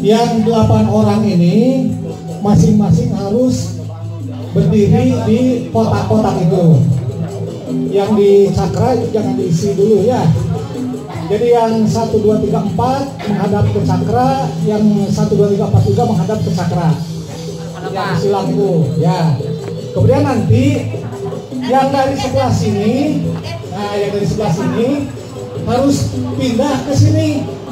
yang 8 orang ini masing-masing harus berdiri di kotak-kotak itu. Yang di cakra itu jangan diisi dulu ya. Jadi yang 1, 2, 3, 4 menghadap ke cakra, yang 1, 2, 3, 4 juga menghadap ke cakra. Yang silang itu ya. Kemudian nanti yang dari sebelah sini, nah yang dari sebelah sini harus pindah ke sini.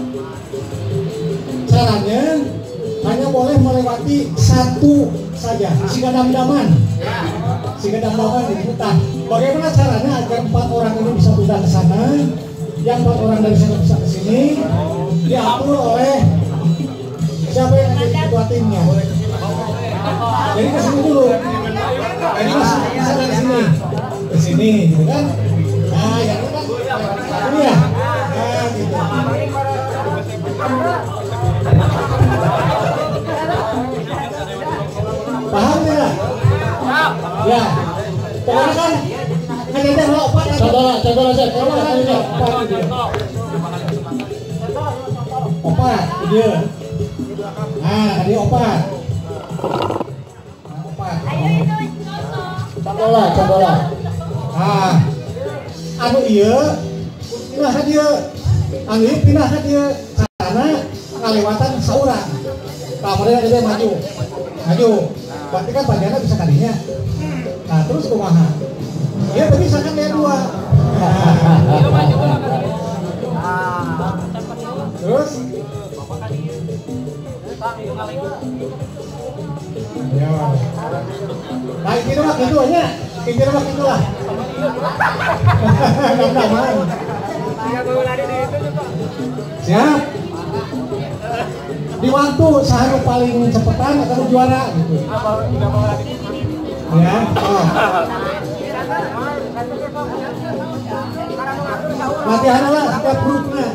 Caranya hanya boleh melewati satu saja, si gadam-daman diputar. Bagaimana caranya agar 4 orang ini bisa pindah ke sana, yang 4 orang dari sana bisa ke sini, diatur oleh siapa yang jadi ketua timnya. Jadi ke sini dulu, ini bisa dari sini ke sini, gitu kan? Nah, yang ini kan ini ya, nah gitu. Paham tidak? Ya. Pokoknya kan ada opat. Contoh aja. Opat, dia. Nah, tadi opat. Contoh lah. Ah, anu iya, pindah dia. Anu iya pindah dia. Karena ngalewatan saurang. Kamarnya dia maju. Berarti kan bagiannya bisa kalinya. Nah terus kumaha? Dia bisa kan dia 2. Terus? Ya. Nah itu mah gitu aja. Itu mah gitulah. Gampang. Siap. Di waktu sahanu paling cepetan akan juara gitu. Ya. Oh. Latihan lah setiap grupnya.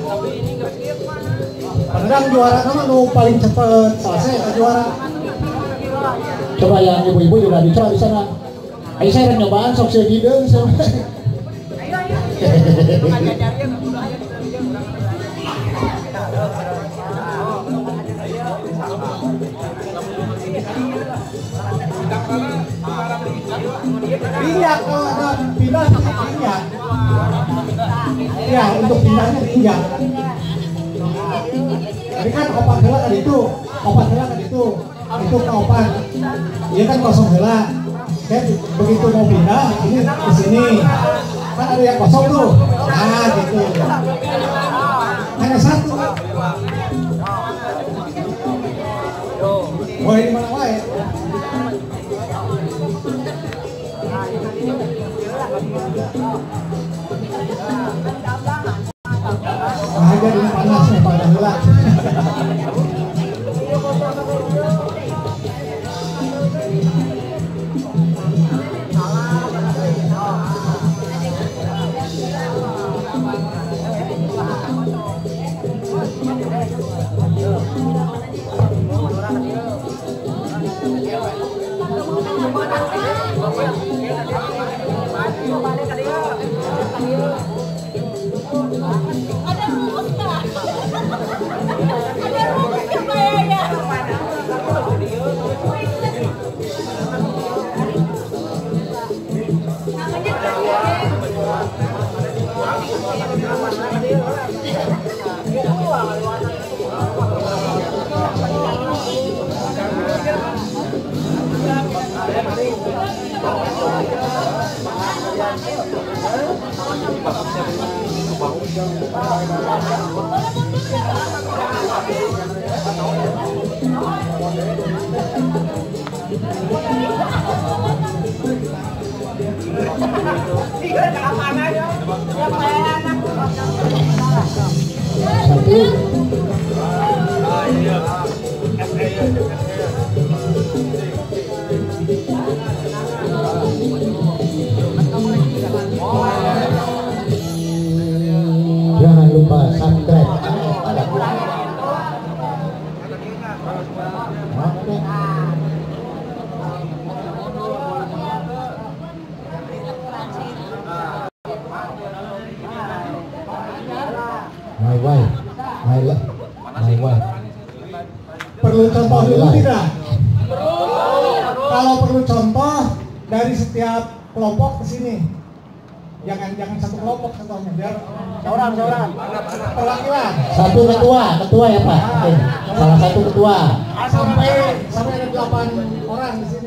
Kadang juara sama nu paling cepet selesai juara. Coba yang ibu-ibu juga dicoba di sana. Ayo saya nyobaan sok saya hideung sama. Injak kalau ada pindah injak. Ya untuk pindahnya injak. Jadi kan opat heula kan itu, itu ke opat. Dia kan kosong heula. Kan begitu mau pindah ini ke sini. Kan ada yang kosong tuh. Nah gitu. Hanya satu. Wah ini mana wae? Nah, jadi panas nih pada heula. Jangan lupa subscribe. My wife. Perlu contoh dulu tidak? Kalau perlu contoh dari setiap kelompok ke sini. Jangan satu kelompok contohnya biar seorang perwakilan. Satu ketua ya Pak. Salah satu ketua. Sampai ada 8 orang di sini.